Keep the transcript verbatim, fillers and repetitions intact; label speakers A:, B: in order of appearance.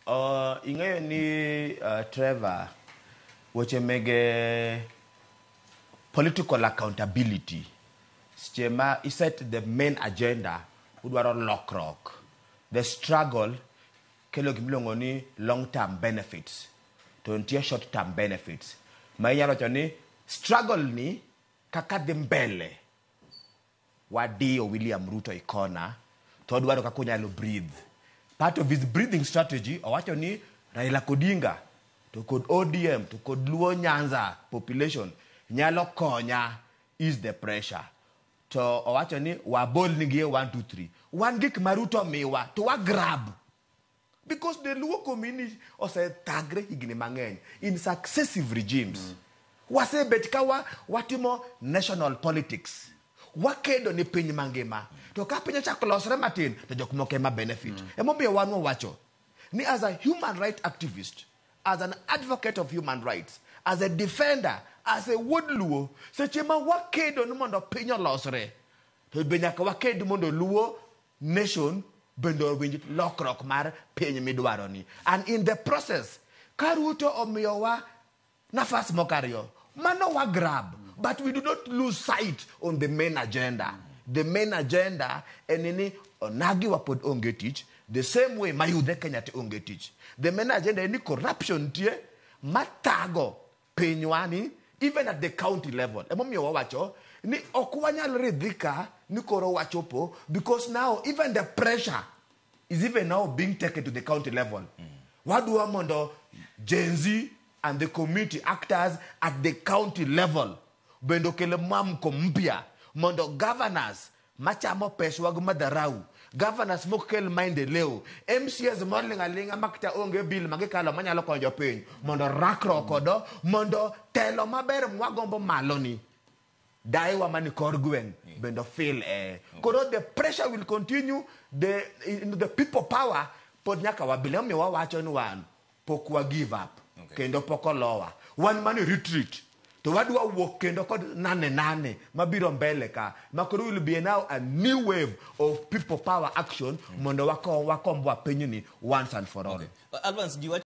A: Uh, ing'eyo ni uh, Trevor, weche mege political accountability. Schema is set the main agenda. Udwaro lokrok. The struggle kelo gimilongo ni long-term benefits. To ntie short-term benefits. Mainyalo choni struggle ni kaka dhi mbele. Wadhi o William Ruto ikona. To odwaro kaka onyalo breathe. Part of his breathing strategy, owacho ni Raila Odinga, to kod O D M, to kod Luo Nyanza population, nyalo konya is the pressure. To owacho ni wabol nigie one, two, three. One gik maruto miwa, to wa grab. Because the Luo community ose tagre higni mang'eny in successive regimes. Mm. Wase betkawa watimo national politics. Wakedo ni piny mangima. To ka piny chako losre matin, to jok moko ema benefit. Mm. Emomiyo wan wacho ni as a human rights activist, as an advocate of human rights, as a defender, as a Jo-Luo, seche ma wakedo ni mondo piny olosre, to be nyaka wakedo mondo Luo nation bendo winj lokrok mar piny midwaro ni. And in the process, ka Ruto omiyowa nafas mokariyo, mano wa grab. But we do not lose sight on the main agenda. The main agenda, enini onagi wapod onge tich, the same way mayude Kenya te onge tich. The main agenda eni corruption tie, matago penywani, even at the county level. Emomiyo wawacho, ni okwanyal ridhika ni koro wachopo, because now even the pressure is even now being taken to the county level. Mm. Wadua mondo Gen Z and the community actors at the county level bendo kele mamko mpya mondo governors machamo pesa wag madarau, governors mokel maendeleo, M C S molinga linga makta onge bill magikalo manyalo konyo piny mondo rakro kodo mondo telo maber mwagombo maloni daiwa mani kor gweng bendo feel eh koro the pressure will continue, the in the people power pod nyaka wabile mi wawacho ni wan pokwa give up. Okay. Kendo poko lower one man retreat to wadwa wuok kendo kod nane nane mabiro mbele ka makoro will be now a new wave of people power action. Mm. Mondo wako wakombo pinyini once and for all.
B: Okay. Advance,